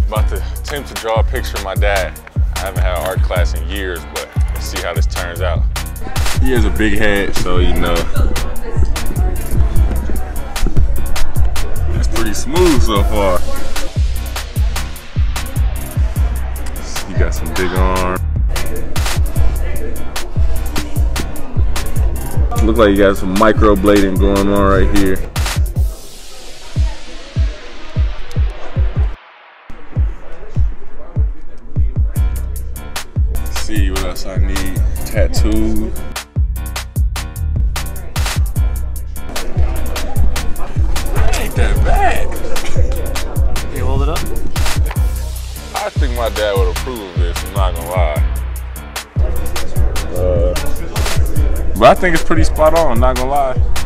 About to attempt to draw a picture of my dad. I haven't had an art class in years, but let's see how this turns out. He has a big head, so you know. That's pretty smooth so far. He got some big arms. Look like you got some microblading going on right here. Let's see what else I need. Tattoo. Ain't that bad. Can you hold it up? I think my dad would approve of this, I'm not gonna lie. But I think it's pretty spot on, I'm not gonna lie.